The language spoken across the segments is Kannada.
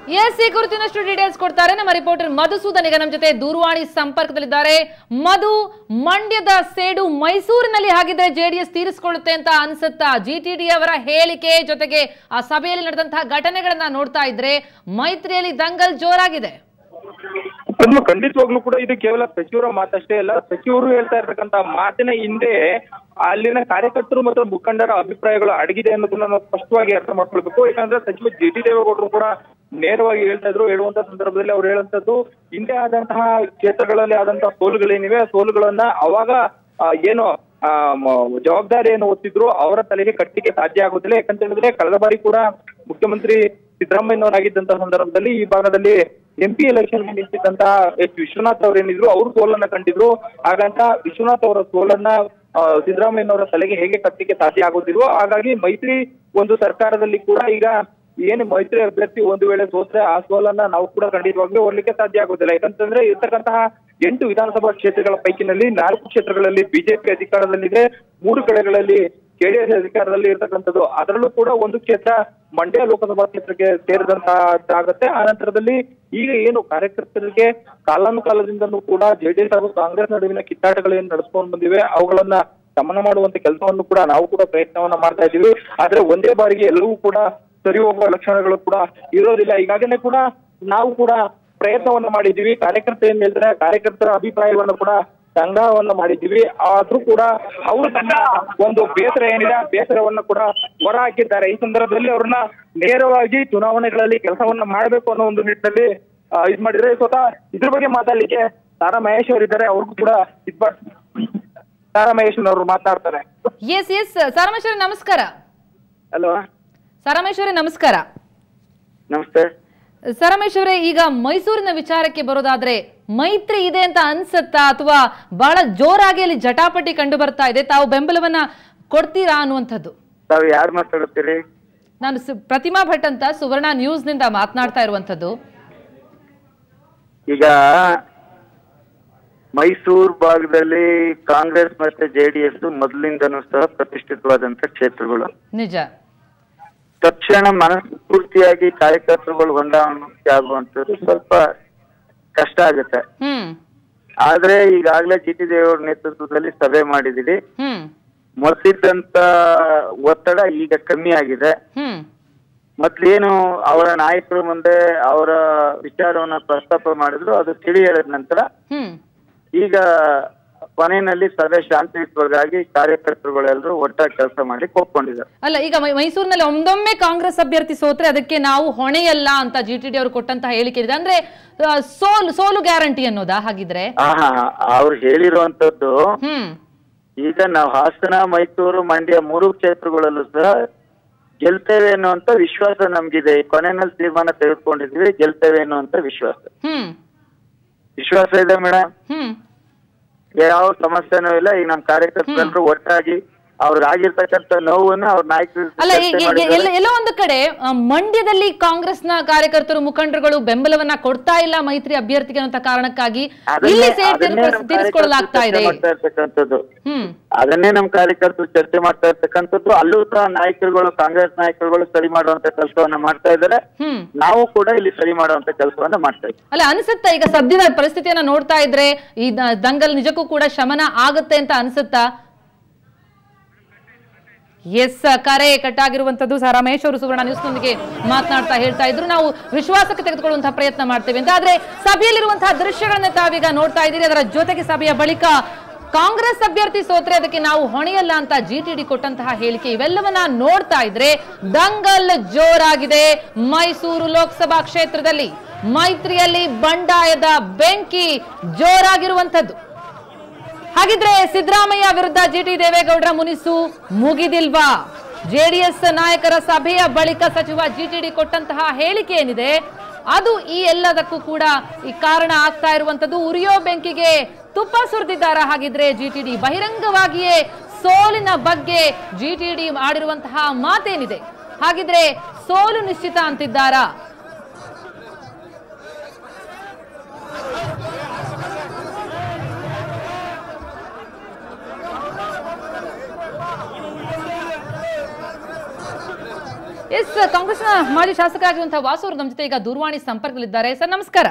ಎಸ್, ಈ ಕುರಿತಿನಷ್ಟು ಡೀಟೇಲ್ಸ್ ಕೊಡ್ತಾರೆ ನಮ್ಮ ರಿಪೋರ್ಟರ್ ಮಧುಸೂದನ್. ಈಗ ನಮ್ಮ ಜೊತೆ ದೂರವಾಣಿ ಸಂಪರ್ಕದಲ್ಲಿದ್ದಾರೆ. ಮಧು, ಮಂಡ್ಯದ ಸೇಡು ಮೈಸೂರಿನಲ್ಲಿ ಹಾಗಿದ್ರೆ ಜೆಡಿಎಸ್ ತೀರಿಸಿಕೊಳ್ಳುತ್ತೆ ಅಂತ ಅನ್ಸುತ್ತಾ? ಜಿಟಿಡಿ ಅವರ ಹೇಳಿಕೆ ಜೊತೆಗೆ ಆ ಸಭೆಯಲ್ಲಿ ನಡೆದಂತಹ ಘಟನೆಗಳನ್ನ ನೋಡ್ತಾ ಇದ್ರೆ ಮೈತ್ರಿಯಲ್ಲಿ ದಂಗಲ್ ಜೋರಾಗಿದೆ. ಖಂಡಿತವಾಗ್ಲೂ ಕೂಡ ಇದು ಕೇವಲ ಸಚಿವರ ಮಾತಷ್ಟೇ ಅಲ್ಲ. ಸಚಿವರು ಹೇಳ್ತಾ ಇರ್ತಕ್ಕಂತ ಮಾತಿನ ಹಿಂದೆ ಅಲ್ಲಿನ ಕಾರ್ಯಕರ್ತರು ಮತ್ತು ಮುಖಂಡರ ಅಭಿಪ್ರಾಯಗಳು ಅಡಗಿದೆ ಅನ್ನೋದನ್ನ ನಾವು ಸ್ಪಷ್ಟವಾಗಿ ಅರ್ಥ ಮಾಡ್ಕೊಳ್ಬೇಕು. ಯಾಕಂದ್ರೆ ಸಚಿವ ಜಿ.ಟಿ. ದೇವೇಗೌಡರು ಕೂಡ ನೇರವಾಗಿ ಹೇಳ್ತಾ ಇದ್ರು. ಹೇಳುವಂತ ಸಂದರ್ಭದಲ್ಲಿ ಅವ್ರು ಹೇಳುವಂತದ್ದು ಹಿಂದೆ ಆದಂತಹ ಕ್ಷೇತ್ರಗಳಲ್ಲಿ ಆದಂತಹ ಸೋಲುಗಳೇನಿವೆ ಆ ಸೋಲುಗಳನ್ನ ಅವಾಗ ಏನು ಜವಾಬ್ದಾರಿಯನ್ನು ಹೊತ್ತಿದ್ರು ಅವರ ತಲೆಗೆ ಕಟ್ಟಿಗೆ ಸಾಧ್ಯ ಆಗುತ್ತಿಲ್ಲ. ಯಾಕಂತ ಹೇಳಿದ್ರೆ ಕಳೆದ ಬಾರಿ ಕೂಡ ಮುಖ್ಯಮಂತ್ರಿ ಸಿದ್ದರಾಮಯ್ಯನವರಾಗಿದ್ದಂತಹ ಸಂದರ್ಭದಲ್ಲಿ ಈ ಭಾಗದಲ್ಲಿ MP ಎಲೆಕ್ಷನ್ ನಿಂತಿದ್ದಂತಹ ವಿಶ್ವನಾಥ್ ಅವ್ರು ಏನಿದ್ರು ಅವರು ಸೋಲನ್ನ ಕಂಡಿದ್ರು. ಹಾಗಂತ ವಿಶ್ವನಾಥ್ ಅವರ ಸೋಲನ್ನ ಸಿದ್ದರಾಮಯ್ಯನವರ ತಲೆಗೆ ಹೇಗೆ ಕಟ್ಟಿಗೆ ಸಾಧ್ಯ ಆಗೋದಿಲ್ವೋ ಹಾಗಾಗಿ ಮೈತ್ರಿ ಒಂದು ಸರ್ಕಾರದಲ್ಲಿ ಕೂಡ ಈಗ ಏನು ಮೈತ್ರಿ ಅಭ್ಯರ್ಥಿ ಒಂದು ವೇಳೆ ಸೋತ್ರೆ ಆ ಸೋಲನ್ನ ನಾವು ಕೂಡ ಖಂಡಿತವಾಗ್ಲೂ ಓಡ್ಲಿಕ್ಕೆ ಸಾಧ್ಯ ಆಗೋದಿಲ್ಲ. ಯಾಕಂತಂದ್ರೆ ಇರ್ತಕ್ಕಂತಹ 8 ವಿಧಾನಸಭಾ ಕ್ಷೇತ್ರಗಳ ಪೈಕಿನಲ್ಲಿ 4 ಕ್ಷೇತ್ರಗಳಲ್ಲಿ ಬಿಜೆಪಿ ಅಧಿಕಾರದಲ್ಲಿದೆ, 3 ಕಡೆಗಳಲ್ಲಿ JDS ಅಧಿಕಾರದಲ್ಲಿ ಇರ್ತಕ್ಕಂಥದ್ದು. ಅದರಲ್ಲೂ ಕೂಡ ಒಂದು ಕ್ಷೇತ್ರ ಮಂಡ್ಯ ಲೋಕಸಭಾ ಕ್ಷೇತ್ರಕ್ಕೆ ಸೇರಿದಂತಾಗತ್ತೆ. ಆ ನಂತರದಲ್ಲಿ ಈಗ ಏನು ಕಾರ್ಯಕರ್ತರಿಗೆ ಕಾಲಾನುಕಾಲದಿಂದಲೂ ಕೂಡ JDS ಹಾಗೂ ಕಾಂಗ್ರೆಸ್ ನಡುವಿನ ಕಿತ್ತಾಟಗಳೇನು ನಡೆಸ್ಕೊಂಡು ಬಂದಿವೆ ಅವುಗಳನ್ನ ದಮನ ಮಾಡುವಂತ ಕೆಲಸವನ್ನು ಕೂಡ ನಾವು ಕೂಡ ಪ್ರಯತ್ನವನ್ನ ಮಾಡ್ತಾ ಇದ್ದೀವಿ. ಆದ್ರೆ ಒಂದೇ ಬಾರಿಗೆ ಎಲ್ಲವೂ ಕೂಡ ಸರಿ ಹೋಗುವ ಲಕ್ಷಣಗಳು ಕೂಡ ಇರೋದಿಲ್ಲ. ಈಗಾಗಲೇ ಕೂಡ ನಾವು ಕೂಡ ಪ್ರಯತ್ನವನ್ನ ಮಾಡಿದ್ದೀವಿ. ಕಾರ್ಯಕರ್ತ ಏನ್ ಹೇಳಿದ್ರೆ ಕಾರ್ಯಕರ್ತರ ಅಭಿಪ್ರಾಯವನ್ನು ಕೂಡ ಸಂಗ್ರಹವನ್ನ ಮಾಡಿದ್ದೀವಿ. ಆದ್ರೂ ಕೂಡ ಅವರು ತನ್ನ ಒಂದು ಬೇಸರ ಏನಿದೆ ಆ ಬೇಸರವನ್ನ ಕೂಡ ಹೊರ ಹಾಕಿದ್ದಾರೆ. ಈ ಸಂದರ್ಭದಲ್ಲಿ ಅವ್ರನ್ನ ನೇರವಾಗಿ ಚುನಾವಣೆಗಳಲ್ಲಿ ಕೆಲಸವನ್ನ ಮಾಡಬೇಕು ಅನ್ನೋ ಒಂದು ನಿಟ್ಟಿನಲ್ಲಿ ಇದ್ ಮಾಡಿದ್ರೆ ಸ್ವತಃ ಇದ್ರ ಬಗ್ಗೆ ಮಾತಾಡ್ಲಿಕ್ಕೆ ತಾರಾ ಮಹೇಶ್ ಅವರು ಇದ್ದಾರೆ. ಅವ್ರಿಗೂ ಕೂಡ ತಾರಾ ಮಹೇಶ್ ಅವರು ಮಾತನಾಡ್ತಾರೆ. ಎಸ್ ಸಾರಾಮೇಶ್ವರಿ ನಮಸ್ಕಾರ. ಹಲೋ ಸಾರಾಮೇಶ್ವರಿ ನಮಸ್ಕಾರ. ನಮಸ್ತೆ ಸಾರಾಮೇಶ್ವರೇ, ಈಗ ಮೈಸೂರಿನ ವಿಚಾರಕ್ಕೆ ಬರೋದಾದ್ರೆ ಮೈತ್ರಿ ಇದೆ ಅಂತ ಅನ್ಸುತ್ತಾ ಅಥವಾ ಬಹಳ ಜೋರಾಗಿ ಅಲ್ಲಿ ಜಟಾಪಟಿ ಕಂಡು ಬರ್ತಾ ಇದೆ? ತಾವು ಬೆಂಬಲವನ್ನ ಕೊಡ್ತೀರಾ ಅನ್ನುವಂಥದ್ದು? ತಾವು ಯಾರು ಮಾತಾಡುತ್ತೀರಿ? ನಾನು ಪ್ರತಿಮಾ ಭಟ್ ಅಂತ ಸುವರ್ಣ ನ್ಯೂಸ್ ನಿಂದ ಮಾತನಾಡ್ತಾ ಇರುವಂತದ್ದು. ಈಗ ಮೈಸೂರು ಭಾಗದಲ್ಲಿ ಕಾಂಗ್ರೆಸ್ ಮತ್ತೆ JDS ಮೊದಲಿಂದನೂ ಸಹ ಪ್ರತಿಷ್ಠಿತವಾದಂತ ಕ್ಷೇತ್ರಗಳು. ನಿಜ. ತಕ್ಷಣ ಮನಸ್ಫೂರ್ತಿಯಾಗಿ ಕಾರ್ಯಕರ್ತರುಗಳು ಹೊಂದಾಣಿಕೆ ಆಗುವಂತದ್ದು ಸ್ವಲ್ಪ ಕಷ್ಟ ಆಗುತ್ತೆ. ಆದ್ರೆ ಈಗಾಗಲೇ G.T. ದೇವೇಗೌಡ ನೇತೃತ್ವದಲ್ಲಿ ಸಭೆ ಮಾಡಿದಿರಿ. ಮೊದಲಿದ್ದಂತ ಒತ್ತಡ ಈಗ ಕಮ್ಮಿ ಆಗಿದೆ. ಮೊದ್ಲೇನು ಅವರ ನಾಯಕರು ಮುಂದೆ ಅವರ ವಿಚಾರವನ್ನ ಪ್ರಸ್ತಾಪ ಮಾಡಿದ್ರು, ಅದು ತಿಳಿ ಹೇಳಿದ ನಂತರ ಈಗ ಕೊನೆಯಲ್ಲಿ ಸಭೆ ಶಾಂತಿಯುತವಾಗಿ ಕಾರ್ಯಕರ್ತರುಗಳೆಲ್ಲರೂ ಒಟ್ಟಾಗಿ ಕೆಲಸ ಮಾಡಿ ಒಪ್ಕೊಂಡಿದ್ದಾರೆ. ಅಲ್ಲ, ಈಗ ಮೈಸೂರಿನಲ್ಲಿ ಒಂದೊಮ್ಮೆ ಕಾಂಗ್ರೆಸ್ ಅಭ್ಯರ್ಥಿ ಸೋತ್ರೆ ಅದಕ್ಕೆ ನಾವು ಹೊಣೆಯಲ್ಲ ಅಂತ GTD ಅವರು ಕೊಟ್ಟಂತಹ ಹೇಳಿಕೆ ಇದೆ. ಅಂದ್ರೆ ಸೋಲು ಗ್ಯಾರಂಟಿ ಅನ್ನೋದಾ ಹಾಗಿದ್ರೆ? ಅವ್ರು ಹೇಳಿರುವಂತದ್ದು ಈಗ ನಾವು ಹಾಸನ, ಮೈಸೂರು, ಮಂಡ್ಯ 3 ಕ್ಷೇತ್ರಗಳಲ್ಲೂ ಸಹ ಗೆಲ್ತೇವೆ ಅನ್ನುವಂತ ವಿಶ್ವಾಸ ನಮ್ಗಿದೆ. ಕೊನೆಯಲ್ಲಿ ತೀರ್ಮಾನ ತೆಗೆದುಕೊಂಡಿದ್ವಿ, ಗೆಲ್ತೇವೆ ಅನ್ನುವಂತ ವಿಶ್ವಾಸ ಇದೆ ಮೇಡಮ್. ಯಾವ ಸಮಸ್ಯೆನೂ ಇಲ್ಲ. ಈಗ ನಮ್ಮ ಕಾರ್ಯಕರ್ತರು ಒಟ್ಟಾಗಿ ಅವ್ರಿಗಾಗಿರ್ತಕ್ಕಂಥ ನೋವನ್ನ ಅವ್ರ ನಾಯಕರು. ಅಲ್ಲ, ಎಲ್ಲೋ ಒಂದು ಕಡೆ ಮಂಡ್ಯದಲ್ಲಿ ಕಾಂಗ್ರೆಸ್ನ ಕಾರ್ಯಕರ್ತರು ಮುಖಂಡರುಗಳು ಬೆಂಬಲವನ್ನ ಕೊಡ್ತಾ ಇಲ್ಲ ಮೈತ್ರಿ ಅಭ್ಯರ್ಥಿಗೆ ಅಂತ ಕಾರಣಕ್ಕಾಗಿ ಇಲ್ಲಿ ತೀರಿಸಿಕೊಳ್ಳಲಾಗ್ತಾ ಇದೆ. ಅದನ್ನೇ ನಮ್ಮ ಕಾರ್ಯಕರ್ತರು ಚರ್ಚೆ ಮಾಡ್ತಾ ಇರ್ತಕ್ಕಂಥದ್ದು. ಅಲ್ಲೂ ಸಹ ನಾಯಕರುಗಳು, ಕಾಂಗ್ರೆಸ್ ನಾಯಕರುಗಳು ಸರಿ ಮಾಡುವಂತ ಕೆಲಸವನ್ನ ಮಾಡ್ತಾ ಇದ್ದಾರೆ. ನಾವು ಕೂಡ ಇಲ್ಲಿ ಸರಿ ಮಾಡುವಂತ ಕೆಲಸವನ್ನ ಮಾಡ್ತಾ ಇದ್ದೀವಿ. ಅಲ್ಲ, ಅನ್ಸುತ್ತಾ ಈಗ ಸದ್ಯದ ಪರಿಸ್ಥಿತಿಯನ್ನ ನೋಡ್ತಾ ಇದ್ರೆ ಈ ದಂಗಲ್ ನಿಜಕ್ಕೂ ಕೂಡ ಶಮನ ಆಗುತ್ತೆ ಅಂತ ಅನ್ಸುತ್ತಾ? ಎಸ್, ಕರೆ ಕಟ್ಟಾಗಿರುವಂತದ್ದು. ರಮೇಶ್ ಅವರು ಸುವರ್ಣ ನ್ಯೂಸ್ ನೊಂದಿಗೆ ಮಾತನಾಡ್ತಾ ಹೇಳ್ತಾ ಇದ್ರು, ನಾವು ವಿಶ್ವಾಸಕ್ಕೆ ತೆಗೆದುಕೊಳ್ಳುವಂತಹ ಪ್ರಯತ್ನ ಮಾಡ್ತೇವೆ ಅಂತ. ಆದ್ರೆ ಸಭೆಯಲ್ಲಿರುವಂತಹ ದೃಶ್ಯಗಳನ್ನ ತಾವೀಗ ನೋಡ್ತಾ ಇದ್ದೀರಿ. ಅದರ ಜೊತೆಗೆ ಸಭೆಯ ಬಳಿಕ ಕಾಂಗ್ರೆಸ್ ಅಭ್ಯರ್ಥಿ ಸೋತ್ರೆ ಅದಕ್ಕೆ ನಾವು ಹೊಣೆಯಲ್ಲ ಅಂತ GTD ಕೊಟ್ಟಂತಹ ಹೇಳಿಕೆ, ಇವೆಲ್ಲವನ್ನ ನೋಡ್ತಾ ಇದ್ರೆ ದಂಗಲ್ ಜೋರಾಗಿದೆ. ಮೈಸೂರು ಲೋಕಸಭಾ ಕ್ಷೇತ್ರದಲ್ಲಿ ಮೈತ್ರಿಯಲ್ಲಿ ಬಂಡಾಯದ ಬೆಂಕಿ ಜೋರಾಗಿರುವಂತದ್ದು. ಹಾಗಿದ್ರೆ ಸಿದ್ದರಾಮಯ್ಯ ವಿರುದ್ಧ GT ದೇವೇಗೌಡರ ಮುನಿಸು ಮುಗಿದಿಲ್ವಾ? JDS ನಾಯಕರ ಸಭೆಯ ಬಳಿಕ ಸಚಿವ GTD ಕೊಟ್ಟಂತಹ ಹೇಳಿಕೆ ಏನಿದೆ ಅದು ಈ ಎಲ್ಲದಕ್ಕೂ ಕೂಡ ಈ ಕಾರಣ ಆಗ್ತಾ ಇರುವಂತದ್ದು. ಉರಿಯೋ ಬೆಂಕಿಗೆ ತುಪ್ಪ ಸುರಿದಿದ್ದಾರಾ ಹಾಗಿದ್ರೆ GTD? ಬಹಿರಂಗವಾಗಿಯೇ ಸೋಲಿನ ಬಗ್ಗೆ GTD ಮಾಡಿರುವಂತಹ ಮಾತೇನಿದೆ? ಹಾಗಿದ್ರೆ ಸೋಲು ನಿಶ್ಚಿತ ಅಂತಿದ್ದಾರಾ? ಎಸ್, ಕಾಂಗ್ರೆಸ್ನ ಮಾಜಿ ಶಾಸಕರಾಗಿರುವಂತಹ ವಾಸು ಅವರು ನಮ್ಮ ಜೊತೆ ಈಗ ದೂರವಾಣಿ ಸಂಪರ್ಕದಲ್ಲಿದ್ದಾರೆ. ಸರ್ ನಮಸ್ಕಾರ.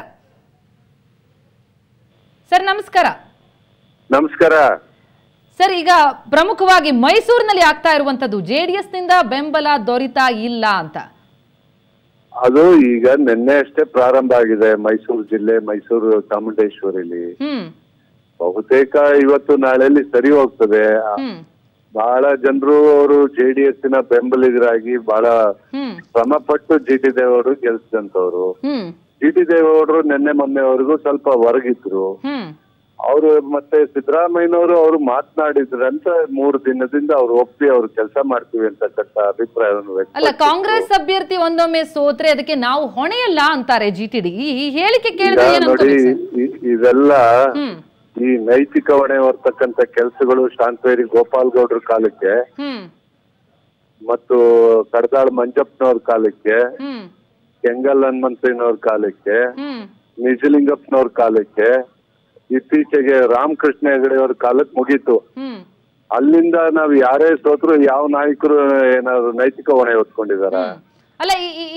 ಸರ್ ನಮಸ್ಕಾರ. ನಮಸ್ಕಾರ ಸರ್, ಈಗ ಪ್ರಮುಖವಾಗಿ ಮೈಸೂರಿನಲ್ಲಿ ಆಗ್ತಾ ಇರುವಂತದ್ದು ಜೆಡಿಎಸ್ ನಿಂದ ಬೆಂಬಲ ದೊರೀತಾ ಇಲ್ಲ ಅಂತ. ಅದು ಈಗ ನಿನ್ನೆ ಅಷ್ಟೇ ಪ್ರಾರಂಭ ಆಗಿದೆ. ಮೈಸೂರು ಜಿಲ್ಲೆ, ಮೈಸೂರು ಚಾಮುಂಡೇಶ್ವರಿಲಿ ಬಹುತೇಕ ಇವತ್ತು ನಾಳೆಯಲ್ಲಿ ಸರಿ ಹೋಗ್ತದೆ. ಬಹಳ ಜನರು ಅವರು ಜೆಡಿಎಸ್ ನ ಬೆಂಬಲಿಗರಾಗಿ ಬಹಳ ಶ್ರಮ ಪಟ್ಟು ಜಿ.ಟಿ. ದೇವೇಗೌಡರು ಗೆಲ್ಸಿದಂತವ್ರು. ಜಿ.ಟಿ. ದೇವೇಗೌಡರು ನಿನ್ನೆ ಮೊನ್ನೆವರೆಗೂ ಸ್ವಲ್ಪ ಹೊರಗಿದ್ರು. ಅವರು ಮತ್ತೆ ಸಿದ್ದರಾಮಯ್ಯನವರು ಅವರು ಮಾತನಾಡಿದ್ರಂತ 3 ದಿನದಿಂದ ಅವ್ರು ಒಪ್ಪಿ ಅವ್ರು ಕೆಲಸ ಮಾಡ್ತೀವಿ ಅಂತಕ್ಕಂಥ ಅಭಿಪ್ರಾಯವನ್ನು ಅಲ್ಲ, ಕಾಂಗ್ರೆಸ್ ಅಭ್ಯರ್ಥಿ ಒಂದೊಮ್ಮೆ ಸೋತ್ರೆ ಅದಕ್ಕೆ ನಾವು ಹೊಣೆಯಲ್ಲ ಅಂತಾರೆ ಜಿಟಿಡಿ. ಈ ಹೇಳಿಕೆ ಕೇಳಿದ್ರೆ ನೋಡಿ, ಇದೆಲ್ಲ ಈ ನೈತಿಕ ಹೊಣೆ ಹೊರ್ತಕ್ಕಂಥ ಕೆಲಸಗಳು ಶಾಂತವೇರಿ ಗೋಪಾಲ್ ಗೌಡ್ರ ಕಾಲಕ್ಕೆ ಮತ್ತು ಕಡದಾಳ್ ಮಂಜಪ್ಪನವ್ರ ಕಾಲಕ್ಕೆ, ಕೆಂಗಲ್ ಹನುಮಂತಯ್ಯನವ್ರ ಕಾಲಕ್ಕೆ, ನಿಜಲಿಂಗಪ್ಪನವ್ರ ಕಾಲಕ್ಕೆ, ಇತ್ತೀಚೆಗೆ ರಾಮಕೃಷ್ಣ ಹೆಗಡೆ ಅವ್ರ ಕಾಲಕ್ಕೆ ಮುಗೀತು. ಅಲ್ಲಿಂದ ನಾವ್ ಯಾರೇ ಸೋತ್ರು ಯಾವ ನಾಯಕರು ಏನಾದ್ರು ನೈತಿಕ ಹೊಣೆ ಹೊತ್ಕೊಂಡಿದಾರ? ಅಲ್ಲ,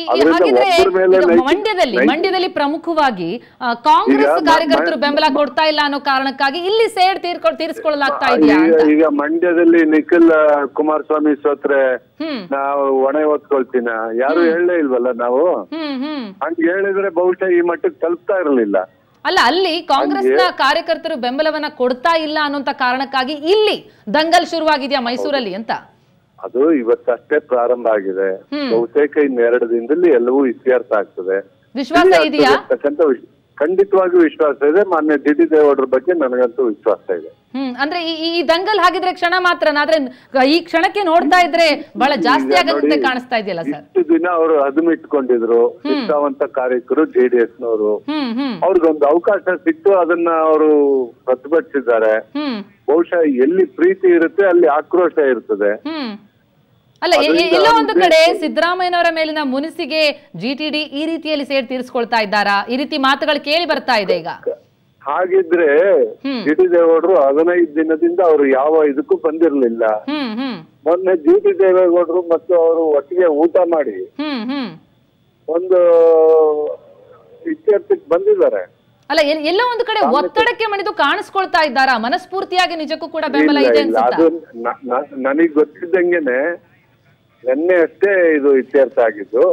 ಮಂಡ್ಯದಲ್ಲಿ ಪ್ರಮುಖವಾಗಿ ಕಾಂಗ್ರೆಸ್ ಕಾರ್ಯಕರ್ತರು ಬೆಂಬಲ ಕೊಡ್ತಾ ಇಲ್ಲ ಅನ್ನೋ ಕಾರಣಕ್ಕಾಗಿ ಇಲ್ಲಿ ಸೇಡ್ ತೀರಿಸಿಕೊಳ್ಳಲಾಗ್ತಾ ಇದೆಯಾ? ಈಗ ಮಂಡ್ಯದಲ್ಲಿ ನಿಖಿಲ್ ಕುಮಾರಸ್ವಾಮಿ ಸೋತ್ರೆ ನಾವು ಹೊಣೆ ಹೊತ್ಕೊಳ್ತೀನ? ಯಾರು ಹೇಳಲೇ ಇಲ್ವಲ್ಲ ನಾವು. ಹಂಗ ಹೇಳಿದ್ರೆ ಬಹುಶಃ ಈ ಮಟ್ಟಕ್ಕೆ ತಲುಪ್ತಾ ಇರಲಿಲ್ಲ. ಅಲ್ಲ, ಅಲ್ಲಿ ಕಾಂಗ್ರೆಸ್ನ ಕಾರ್ಯಕರ್ತರು ಬೆಂಬಲವನ್ನ ಕೊಡ್ತಾ ಇಲ್ಲ ಅನ್ನುವಂತ ಕಾರಣಕ್ಕಾಗಿ ಇಲ್ಲಿ ದಂಗಲ್ ಶುರುವಾಗಿದೆಯಾ ಮೈಸೂರಲ್ಲಿ ಅಂತ? ಅದು ಇವತ್ತಷ್ಟೇ ಪ್ರಾರಂಭ ಆಗಿದೆ. ಬಹುತೇಕ 2 ದಿನದಲ್ಲಿ ಎಲ್ಲವೂ ಇತ್ಯರ್ಥ ಆಗ್ತದೆ. ವಿಶ್ವಾಸ ಇದೆಯಾ? ಖಂಡಿತವಾಗಿ ವಿಶ್ವಾಸ ಇದೆ. ಮಾನ್ಯ ಜಿ.ಟಿ. ದೇವೇಗೌಡರ ಬಗ್ಗೆ ನನಗಂತೂ ವಿಶ್ವಾಸ ಇದೆ. ಅಂದ್ರೆ ಈ ದಂಗಲ್ ಹಾಗಿದ್ರೆ ಕ್ಷಣ ಮಾತ್ರ, ಆದ್ರೆ ಈ ಕ್ಷಣಕ್ಕೆ ನೋಡ್ತಾ ಇದ್ರೆ ಬಹಳ ಜಾಸ್ತಿ ಆಗಂತೆ ಕಾಣಿಸ್ತಾ ಇದೆಯಲ್ಲ ಸರ್. ಇಷ್ಟು ದಿನ ಅವರು ಹದುಮಿಟ್ಕೊಂಡಿದ್ರು ನಿಷ್ಠಾವಂತ ಕಾರ್ಯಕರು ಜೆಡಿಎಸ್ ನವರು. ಅವ್ರಿಗೊಂದು ಅವಕಾಶ ಸಿಕ್ತು, ಅದನ್ನ ಅವರು ಪ್ರತಿಭಟಿಸಿದ್ದಾರೆ. ಬಹುಶಃ ಎಲ್ಲಿ ಪ್ರೀತಿ ಇರುತ್ತೆ ಅಲ್ಲಿ ಆಕ್ರೋಶ ಇರ್ತದೆ. ಅಲ್ಲ, ಎಲ್ಲೋ ಒಂದು ಕಡೆ ಸಿದ್ದರಾಮಯ್ಯನವರ ಮೇಲಿನ ಮುನಿಸಿಗೆ ಜಿಟಿಡಿ ಈ ರೀತಿಯಲ್ಲಿ ಸೇಡ್ ತೀರಿಸ್ಕೊಳ್ತಾ ಇದ್ದಾರಾ? ಈ ರೀತಿ ಮಾತುಗಳು ಕೇಳಿ ಬರ್ತಾ ಇದೆ ಈಗ. ಹಾಗಿದ್ರೆ ಜಿ.ಟಿ. ದೇವೇಗೌಡರು 15 ದಿನದಿಂದ ಅವರು ಯಾವ ಇದಕ್ಕೂ ಬಂದಿರ್ಲಿಲ್ಲ. ಮೊನ್ನೆ ಜಿ.ಟಿ. ದೇವೇಗೌಡರು ಮತ್ತು ಅವರು ಒಟ್ಟಿಗೆ ಊಟ ಮಾಡಿ ಒಂದು ಇತ್ಯರ್ಥಕ್ಕೆ ಬಂದಿದ್ದಾರೆ. ಅಲ್ಲ, ಎಲ್ಲೋ ಒಂದು ಕಡೆ ಒತ್ತಡಕ್ಕೆ ಮಣಿದು ಕಾಣಿಸ್ಕೊಳ್ತಾ ಇದ್ದಾರಾ? ಮನಸ್ಫೂರ್ತಿಯಾಗಿ ನಿಜಕ್ಕೂ ಕೂಡ ಬೆಂಬಲ ಇದೆ ಅದು ನನಗ್ ಗೊತ್ತಿದ್ದಂಗೆನೆ ನಿನ್ನೆ ಅಷ್ಟೇ ಇದು ಇತ್ಯರ್ಥ ಆಗಿದ್ದು.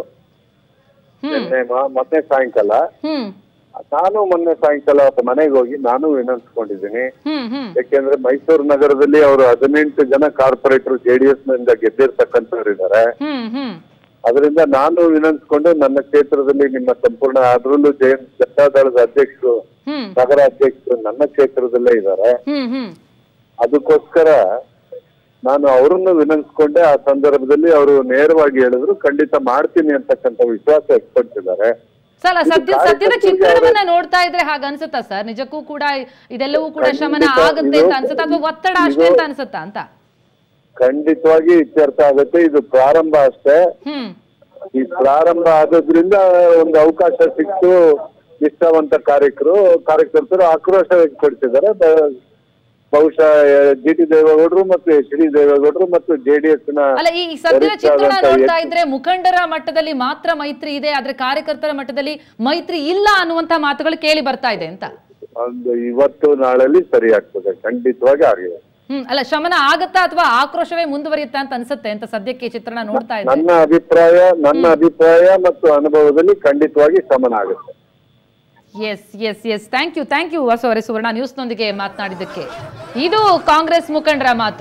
ಮೊನ್ನೆ ಸಾಯಂಕಾಲ ನಾನು ಮೊನ್ನೆ ಸಾಯಂಕಾಲ ಮನೆಗೆ ಹೋಗಿ ನಾನು ವಿನಂತಿಸ್ಕೊಂಡಿದ್ದೀನಿ. ಯಾಕೆಂದ್ರೆ ಮೈಸೂರು ನಗರದಲ್ಲಿ ಅವರು 18 ಜನ ಕಾರ್ಪೊರೇಟರ್ ಜೆಡಿಎಸ್ ನಿಂದ ಗೆದ್ದಿರ್ತಕ್ಕಂಥವ್ರು ಇದ್ದಾರೆ. ಅದರಿಂದ ನಾನು ವಿನಂತಿಸ್ಕೊಂಡು ನನ್ನ ಕ್ಷೇತ್ರದಲ್ಲಿ ನಿಮ್ಮ ಸಂಪೂರ್ಣ, ಅದರಲ್ಲೂ ಜನತಾದಳದ ಅಧ್ಯಕ್ಷರು, ನಗರ ಅಧ್ಯಕ್ಷರು ನನ್ನ ಕ್ಷೇತ್ರದಲ್ಲೇ ಇದ್ದಾರೆ. ಅದಕ್ಕೋಸ್ಕರ ನಾನು ಅವರನ್ನು ವಿನಂತಿಸ್ಕೊಂಡೆ. ಆ ಸಂದರ್ಭದಲ್ಲಿ ಅವರು ನೇರವಾಗಿ ಹೇಳಿದ್ರು ಖಂಡಿತ ಮಾಡ್ತೀನಿ ಅಂತಕ್ಕಂಥ ವಿಶ್ವಾಸ ವ್ಯಕ್ತಪಡಿಸಿದ್ದಾರೆ. ಸದ್ಯದ ಚಿತ್ರಣವನ್ನ ನೋಡ್ತಾ ಇದ್ರೆ ಹಾಗ ಅನ್ಸುತ್ತಾ ಸರ್? ನಿಜಕ್ಕೂ ಕೂಡ ಇದೆಲ್ಲವೂ ಕೂಡ ಶಮನ ಆಗುತ್ತೆ ಅಂತ ಅನ್ಸುತ್ತಾ, ಅಥವಾ ಒತ್ತಡ ಅಷ್ಟೇ ಅಂತ ಅನ್ಸುತ್ತಾ ಅಂತ? ಖಂಡಿತವಾಗಿ ಇತ್ಯರ್ಥ ಆಗುತ್ತೆ. ಇದು ಪ್ರಾರಂಭ ಅಷ್ಟೇ. ಈ ಪ್ರಾರಂಭ ಆಗೋದ್ರಿಂದ ಒಂದು ಅವಕಾಶ ಸಿಕ್ತು. ನಿಷ್ಠಾವಂತ ಕಾರ್ಯಕರ್ತರು ಆಕ್ರೋಶ ವ್ಯಕ್ತಪಡಿಸಿದ್ದಾರೆ. ಬಹುಶಃ ಜಿ.ಟಿ. ದೇವೇಗೌಡರು ಮತ್ತು ಎಚ್.ಡಿ. ದೇವೇಗೌಡರು ಮತ್ತು ಜೆಡಿಎಸ್ ನ ಈ ಸದ್ಯದ ಚಿತ್ರಣ ನೋಡ್ತಾ ಇದ್ರೆ ಮುಖಂಡರ ಮಟ್ಟದಲ್ಲಿ ಮಾತ್ರ ಮೈತ್ರಿ ಇದೆ, ಆದ್ರೆ ಕಾರ್ಯಕರ್ತರ ಮಟ್ಟದಲ್ಲಿ ಮೈತ್ರಿ ಇಲ್ಲ ಅನ್ನುವಂತ ಮಾತುಗಳು ಕೇಳಿ ಬರ್ತಾ ಇದೆ ಅಂತ. ಒಂದು ಇವತ್ತು ನಾಳೆಲ್ಲಿ ಸರಿ ಆಗ್ತದೆ, ಖಂಡಿತವಾಗಿ ಆಗಿದೆ. ಅಲ್ಲ, ಶಮನ ಆಗತ್ತಾ ಅಥವಾ ಆಕ್ರೋಶವೇ ಮುಂದುವರಿಯುತ್ತಾ ಅಂತ ಅನ್ಸುತ್ತೆ ಅಂತ ಸದ್ಯಕ್ಕೆ ಚಿತ್ರಣ ನೋಡ್ತಾ ಇದೆ? ನನ್ನ ಅಭಿಪ್ರಾಯ ಮತ್ತು ಅನುಭವದಲ್ಲಿ ಖಂಡಿತವಾಗಿ ಶಮನ ಆಗುತ್ತೆ. ಎಸ್, ಥ್ಯಾಂಕ್ ಯು ವಾಸು ಅವರೇ, ಸುವರ್ಣ ನ್ಯೂಸ್ನೊಂದಿಗೆ ಮಾತನಾಡಿದ್ದಕ್ಕೆ. ಇದು ಕಾಂಗ್ರೆಸ್ ಮುಖಂಡರ ಮಾತು.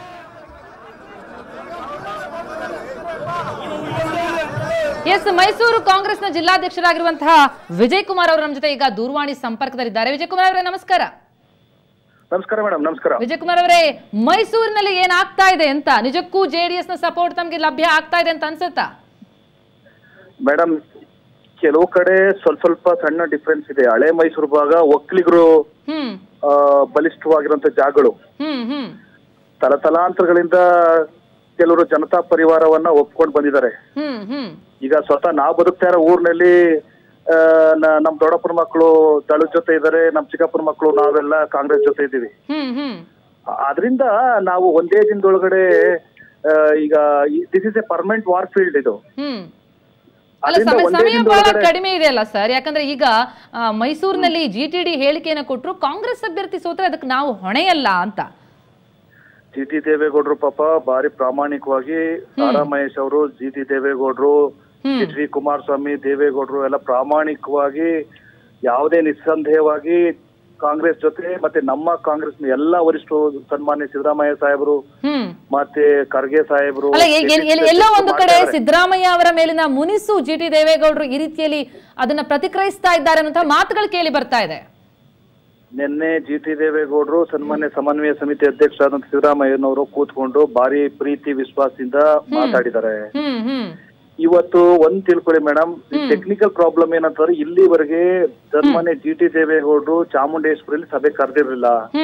ಮೈಸೂರು ಕಾಂಗ್ರೆಸ್ನ ಜಿಲ್ಲಾಧ್ಯಕ್ಷರಾಗಿರುವಂತಹ ವಿಜಯ್ ಕುಮಾರ್ ಅವರು ನಮ್ಮ ಜೊತೆ ಈಗ ದೂರವಾಣಿ ಸಂಪರ್ಕದಲ್ಲಿದ್ದಾರೆ. ವಿಜಯ್ ಕುಮಾರ್ ಅವರೇ ನಮಸ್ಕಾರ. ನಮಸ್ಕಾರ ಮೇಡಮ್. ನಮಸ್ಕಾರ ವಿಜಯ್ ಕುಮಾರ್ ಅವರೇ, ಮೈಸೂರಿನಲ್ಲಿ ಏನಾಗ್ತಾ ಇದೆ ಅಂತ? ನಿಜಕ್ಕೂ ಜೆಡಿಎಸ್ ನ ಸಪೋರ್ಟ್ ತಮಗೆ ಲಭ್ಯ ಆಗ್ತಾ ಇದೆ ಅಂತ ಅನ್ಸುತ್ತಾ? ಮೇಡಮ್, ಕೆಲವು ಕಡೆ ಸ್ವಲ್ಪ ಸಣ್ಣ ಡಿಫ್ರೆನ್ಸ್ ಇದೆ. ಹಳೆ ಮೈಸೂರು ಭಾಗ ಒಕ್ಕಲಿಗರು ಬಲಿಷ್ಠವಾಗಿರುವಂತ ಜಾಗಗಳು. ತಲತಲಾಂತರಗಳಿಂದ ಕೆಲವರು ಜನತಾ ಪರಿವಾರವನ್ನ ಒಪ್ಕೊಂಡು ಬಂದಿದ್ದಾರೆ. ಈಗ ಸ್ವತಃ ನಾವು ಬದುಕ್ತಾ ಇರೋ ಊರಿನಲ್ಲಿ ನಮ್ ದೊಡ್ಡಪ್ಪನ ಮಕ್ಕಳು ದಳದ ಜೊತೆ ಇದ್ದಾರೆ, ನಮ್ ಚಿಕ್ಕಪ್ಪನ ಮಕ್ಕಳು ನಾವೆಲ್ಲ ಕಾಂಗ್ರೆಸ್ ಜೊತೆ ಇದ್ದೀವಿ. ಆದ್ರಿಂದ ನಾವು ಒಂದೇ ದಿನದೊಳಗಡೆ ಈಗ this is a permanent war field ಇದು. ಅಲ್ಲ, ಸಮಯ ಬಹಳ ಕಡಿಮೆ ಇದೆ ಅಲ್ಲ ಸರ್? ಯಾಕಂದ್ರೆ ಈಗ ಮೈಸೂರಿನಲ್ಲಿ GTD ಹೇಳಿಕೆಯನ್ನು ಕೊಟ್ಟರು, ಕಾಂಗ್ರೆಸ್ ಅಭ್ಯರ್ಥಿ ಸೋತ್ರೆ ಅದಕ್ಕೆ ನಾವು ಹೊಣೆಯಲ್ಲ ಅಂತ. GT ದೇವೇಗೌಡರು ಪಾಪ ಬಾರಿ ಪ್ರಾಮಾಣಿಕವಾಗಿ, ತಾರಾ ಮಹೇಶ್ ಅವರು, GT ದೇವೇಗೌಡರು, HD ಕುಮಾರಸ್ವಾಮಿ, ದೇವೇಗೌಡರು ಎಲ್ಲ ಪ್ರಾಮಾಣಿಕವಾಗಿ ಯಾವುದೇ ನಿಸ್ಸಂದೇಹವಾಗಿ ಕಾಂಗ್ರೆಸ್ ಜೊತೆ ಮತ್ತೆ ನಮ್ಮ ಕಾಂಗ್ರೆಸ್ ಎಲ್ಲ ವರಿಷ್ಠರು, ಸನ್ಮಾನ್ಯ ಸಿದ್ದರಾಮಯ್ಯ ಸಾಹೇಬರು ಮತ್ತೆ ಖರ್ಗೆ ಸಾಹೇಬರು, ಎಲ್ಲೋ ಒಂದು ಕಡೆ ಸಿದ್ದರಾಮಯ್ಯ ಅವರ ಮೇಲಿನ ಮುನಿಸು GT ದೇವೇಗೌಡರು ಈ ರೀತಿಯಲ್ಲಿ ಅದನ್ನ ಪ್ರತಿಕ್ರಿಯಿಸ್ತಾ ಇದ್ದಾರೆ ಅನ್ನುವಂತಹ ಮಾತುಗಳು ಕೇಳಿ ಬರ್ತಾ ಇದೆ. ನಿನ್ನೆ GT ದೇವೇಗೌಡರು ಸನ್ಮಾನ್ಯ ಸಮನ್ವಯ ಸಮಿತಿ ಅಧ್ಯಕ್ಷರಾದಂತ ಸಿದ್ದರಾಮಯ್ಯನವರು ಕೂತ್ಕೊಂಡು ಬಾರಿ ಪ್ರೀತಿ ವಿಶ್ವಾಸದಿಂದ ಮಾತಾಡಿದ್ದಾರೆ. ಇವತ್ತು ಒಂದ್ ತಿಳ್ಕೊಳ್ಳಿ ಮೇಡಮ್, ಟೆಕ್ನಿಕಲ್ ಪ್ರಾಬ್ಲಮ್ ಏನಂತಂದ್ರೆ ಇಲ್ಲಿವರೆಗೆ ಸನ್ಮಾನ್ಯ GT ದೇವೇಗೌಡರು ಚಾಮುಂಡೇಶ್ವರಿಯಲ್ಲಿ ಸಭೆ ಕರೆದಿರ್ಲಿಲ್ಲ.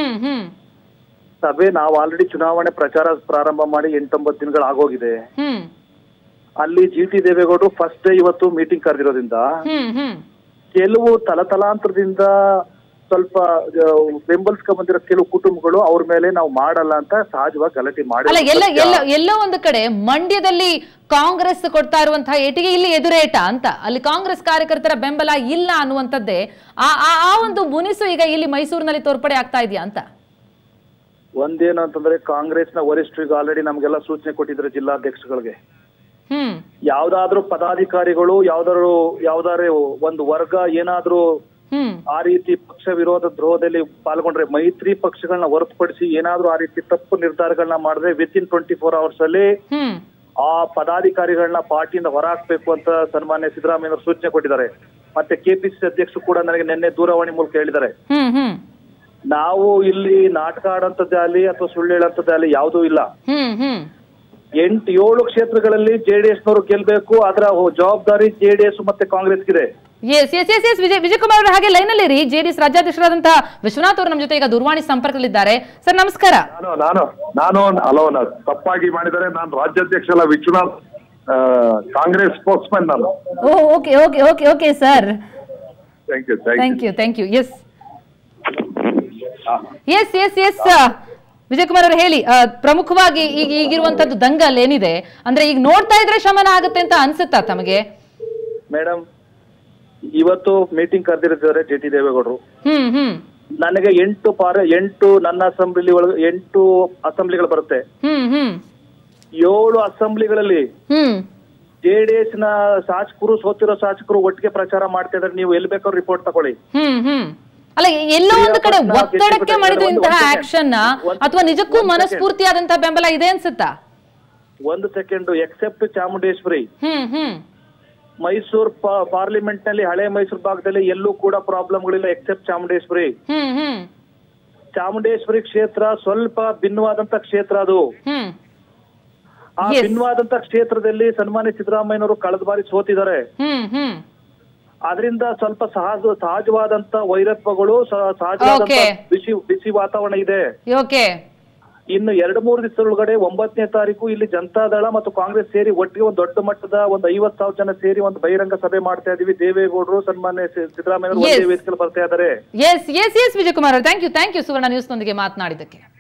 ಸಭೆ ನಾವು ಆಲ್ರೆಡಿ ಚುನಾವಣೆ ಪ್ರಚಾರ ಪ್ರಾರಂಭ ಮಾಡಿ 8-9 ದಿನಗಳು ಆಗೋಗಿದೆ. ಅಲ್ಲಿ GT ದೇವೇಗೌಡರು ಫಸ್ಟ್ ಇವತ್ತು ಮೀಟಿಂಗ್ ಕರೆದಿರೋದ್ರಿಂದ ಕೆಲವು ತಲತಲಾಂತರದಿಂದ ಸ್ವಲ್ಪ ಬೆಂಬಲಿಸ್ಕೊಂಡ್ ಬಂದಿರೋ ಕೆಲವು ಕುಟುಂಬಗಳು ಅವ್ರ ಮೇಲೆ ನಾವು ಮಾಡಲ್ಲ ಅಂತ ಸಹಜವಾಗಿ ಗಲಾಟೆ ಮಾಡಿ, ಎಲ್ಲೋ ಒಂದು ಕಡೆ ಮಂಡ್ಯದಲ್ಲಿ ಕಾಂಗ್ರೆಸ್ ಕೊಡ್ತಾ ಇರುವಂತಹ ಏಟಿಗೆ ಇಲ್ಲಿ ಎದುರೇಟ ಅಂತ, ಅಲ್ಲಿ ಕಾಂಗ್ರೆಸ್ ಕಾರ್ಯಕರ್ತರ ಬೆಂಬಲ ಇಲ್ಲ ಅನ್ನುವಂಥದ್ದೇ ಆ ಒಂದು ಮುನಿಸು ಈಗ ಇಲ್ಲಿ ಮೈಸೂರಿನಲ್ಲಿ ತೋರ್ಪಡೆ ಆಗ್ತಾ ಇದೆಯಾ ಅಂತ. ಒಂದೇನು ಅಂತಂದ್ರೆ ಕಾಂಗ್ರೆಸ್ನ ವರಿಷ್ಠರಿಗೆ ಆಲ್ರೆಡಿ ನಮ್ಗೆಲ್ಲ ಸೂಚನೆ ಕೊಟ್ಟಿದ್ರು ಜಿಲ್ಲಾಧ್ಯಕ್ಷಗಳಿಗೆ. ಯಾವ್ದಾದ್ರು ಪದಾಧಿಕಾರಿಗಳು ಯಾವ್ದಾರು ಒಂದು ವರ್ಗ ಏನಾದ್ರೂ ಆ ರೀತಿ ಪಕ್ಷ ವಿರೋಧ ದ್ರೋಹದಲ್ಲಿ ಪಾಲ್ಗೊಂಡ್ರೆ, ಮೈತ್ರಿ ಪಕ್ಷಗಳನ್ನ ಹೊರತುಪಡಿಸಿ ಏನಾದ್ರೂ ಆ ರೀತಿ ತಪ್ಪು ನಿರ್ಧಾರಗಳನ್ನ ಮಾಡಿದ್ರೆ ವಿತಿನ್ 24 hours ಅಲ್ಲಿ ಆ ಪದಾಧಿಕಾರಿಗಳನ್ನ ಪಾರ್ಟಿಯಿಂದ ಹೊರಹಾಕ್ಬೇಕು ಅಂತ ಸನ್ಮಾನ್ಯ ಸಿದ್ದರಾಮಯ್ಯ ಸೂಚನೆ ಕೊಟ್ಟಿದ್ದಾರೆ. ಮತ್ತೆ KPCC ಅಧ್ಯಕ್ಷರು ಕೂಡ ನನಗೆ ನಿನ್ನೆ ದೂರವಾಣಿ ಮೂಲಕ ಹೇಳಿದ್ದಾರೆ. ನಾವು ಇಲ್ಲಿ ನಾಟಕ ಆಡಂತದ್ದೇ ಆಗಲಿ ಅಥವಾ ಸುಳ್ಳು ಹೇಳಂತದ್ದೇ ಆಗಲಿ ಯಾವುದೂ ಇಲ್ಲ. 8-7 ಕ್ಷೇತ್ರಗಳಲ್ಲಿ JDS ನವರು ಗೆಲ್ಬೇಕು, ಅದರ ಜವಾಬ್ದಾರಿ JDS ಮತ್ತೆ ಕಾಂಗ್ರೆಸ್ಗಿದೆ. ವಿಜಯಕುಮಾರ್ ಅವರು ಹಾಗೆ ಲೈನ್ ಅಲ್ಲಿ JDS ರಾಜ್ಯಾಧ್ಯಕ್ಷರಾದಂತಹ ವಿಶ್ವನಾಥ್ ಅವರು ನಮ್ಮ ಜೊತೆ ಈಗ ದೂರವಾಣಿ ಸಂಪರ್ಕದಲ್ಲಿದ್ದಾರೆ. ಸರ್ ನಮಸ್ಕಾರ. ನಾನು ತಪ್ಪಾಗಿ ಮಾಡಿದರೆ, ನಾನು ರಾಜ್ಯಾಧ್ಯಕ್ಷ ಅಲ್ಲ, ವಿಶ್ವನಾಥ್ ಕಾಂಗ್ರೆಸ್ ಸ್ಪೋಕ್ಸ್ಮನ್ ನಾನು. Okay sir, thank you. S Vijayakumar ಅವರು ಹೇಳಿ, ಪ್ರಮುಖವಾಗಿ ಈಗಿರುವಂತದ್ದು ದಂಗಲ್ ಏನಿದೆ ಅಂದ್ರೆ ಈಗ ನೋಡ್ತಾ ಇದ್ರೆ ಶಮನ ಆಗುತ್ತೆ ಅಂತ ಅನ್ಸುತ್ತಾ ತಮಗೆ? ಮೇಡಮ್, ಇವತ್ತು ಮೀಟಿಂಗ್ ಕರೆದಿರ್ತಾರೆ GT ದೇವೇಗೌಡರು. ನನಗೆ 8 ನನ್ನ ಅಸೆಂಬ್ಲಿ ಒಳಗೆ 8 ಅಸೆಂಬ್ಲಿಗಳು ಬರುತ್ತೆ. 7 ಅಸೆಂಬ್ಲಿಗಳಲ್ಲಿ JDS ನ ಶಾಸಕರು, ಸೋತಿರೋ ಶಾಸಕರು ಒಟ್ಟಿಗೆ ಪ್ರಚಾರ ಮಾಡ್ತಾ ಇದ್ದಾರೆ. ನೀವು ಎಲ್ಲಿ ಬೇಕಾದ್ರೂ ರಿಪೋರ್ಟ್ ತಗೊಳ್ಳಿ. ಅಲ್ಲ, ಎಲ್ಲೋ ಒಂದು ಕಡೆ ಒತ್ತಡಕ್ಕೆ ಮಾಡಿದಂತಹ ಆಕ್ಷನ್ ಅಥವಾ ನಿಜಕ್ಕೂ ಮನಸ್ಫೂರ್ತಿಯಾದಂತಹ ಬೆಂಬಲ ಇದೆ ಅನ್ಸುತ್ತಾ? ಒಂದು second, except Chamundeshwari, Mysuru parliament ನಲ್ಲಿ ಹಳೆ ಮೈಸೂರು ಭಾಗದಲ್ಲಿ ಎಲ್ಲೂ ಕೂಡ ಪ್ರಾಬ್ಲಮ್ಗಳಿಲ್ಲ ಎಕ್ಸೆಪ್ಟ್ ಚಾಮುಂಡೇಶ್ವರಿ. ಚಾಮುಂಡೇಶ್ವರಿ ಕ್ಷೇತ್ರ ಸ್ವಲ್ಪ ಭಿನ್ನವಾದಂತ ಕ್ಷೇತ್ರ. ಅದು ಆ ಭಿನ್ನವಾದಂತ ಕ್ಷೇತ್ರದಲ್ಲಿ ಸನ್ಮಾನ್ಯ ಸಿದ್ದರಾಮಯ್ಯನವರು ಕಳೆದ ಬಾರಿ ಸೋತಿದ್ದಾರೆ. ಅದರಿಂದ ಸ್ವಲ್ಪ ಸಹಜವಾದಂತ ವೈರತ್ವಗಳು, ಸಹಜವಾದಂತ ಬಿಸಿ ವಾತಾವರಣ ಇದೆ. ಇನ್ನು 2-3 ದಿವಸದೊಳಗಡೆ 9ನೇ ತಾರೀಕು ಇಲ್ಲಿ ಜನತಾದಳ ಮತ್ತು ಕಾಂಗ್ರೆಸ್ ಸೇರಿ ಒಟ್ಟಿಗೆ ಒಂದು ದೊಡ್ಡ ಮಟ್ಟದ ಒಂದು 50,000 ಜನ ಸೇರಿ ಒಂದು ಬಹಿರಂಗ ಸಭೆ ಮಾಡ್ತಾ ಇದೀವಿ. ದೇವೇಗೌಡರು, ಸನ್ಮಾನ್ಯ ಸಿದ್ದರಾಮಯ್ಯ ಒಂದೇ ವೇದಿಕೆಯಲ್ಲಿ ಬರ್ತಾ ಇದ್ದಾರೆ. Vijayakumar, thank you Suvarna news ನೊಂದಿಗೆ ಮಾತನಾಡಿದ್ದಕ್ಕೆ.